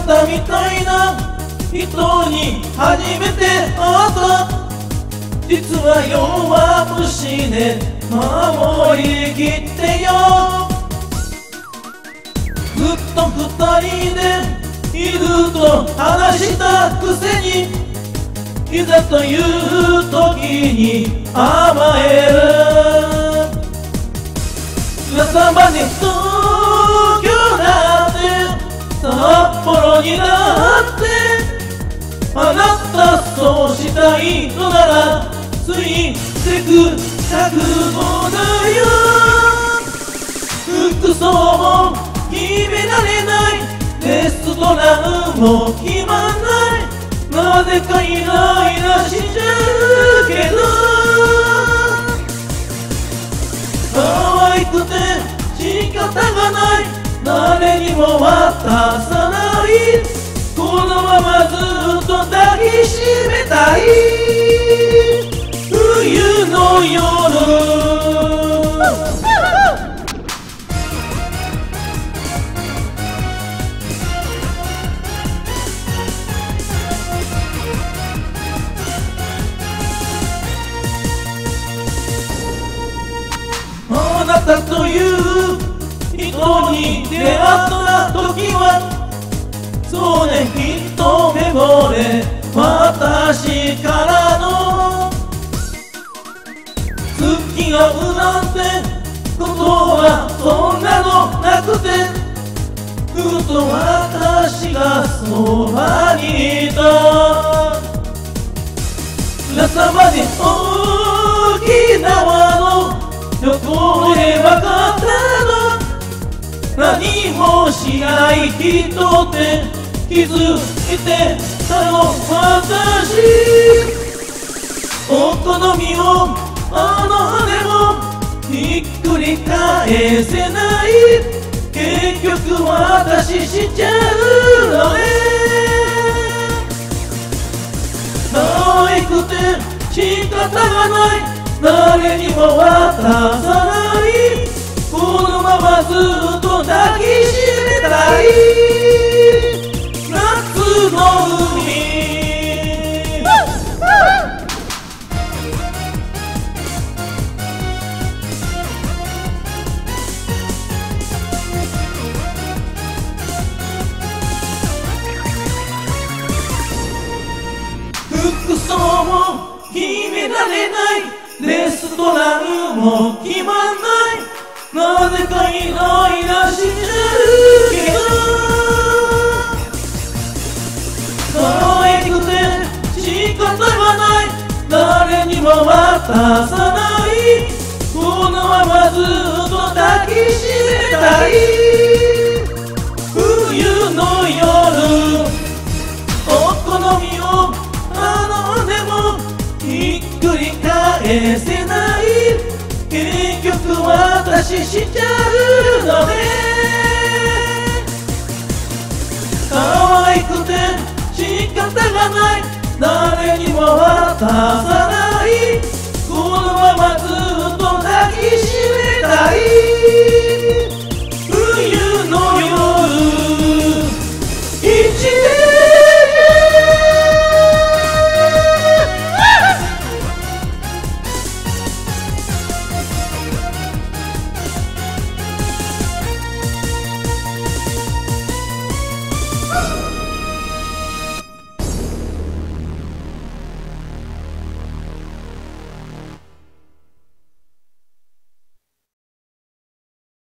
たみたいな人に初めて会った実は弱虫で守りきってよずっと二人でいると話したくせにいざという時に甘える朝まで東京だって札幌になってあなたそうしたいのならついてく覚悟だよ服装も決められないレストランも決まんないなぜかイライラしちゃうけど可愛くて仕方がない誰にも渡さないこのままずっと抱きしめたい冬の夜あなたという人に出会った時はそうね一目惚れ私からの月が合うなんてことはそんなのなくてふと私がそばにいた朝まで沖縄の横で分かったの何もしない人って気づいてたの私お好みをあの羽もひっくり返せない結局私しちゃうのね可愛くて仕方がない誰にも渡さないこのままずっと抱きしめたい夏の海服装も決められないレストランも決まんないなぜかイライラしちゃうけど可愛くて仕方がない誰にも渡さないこのままずっと抱きしめたい冬の夜お好みをあのでもひっくり返せない結局私しちゃうのね可愛くて仕方がない誰にも渡さないこのままずっと抱きしめたい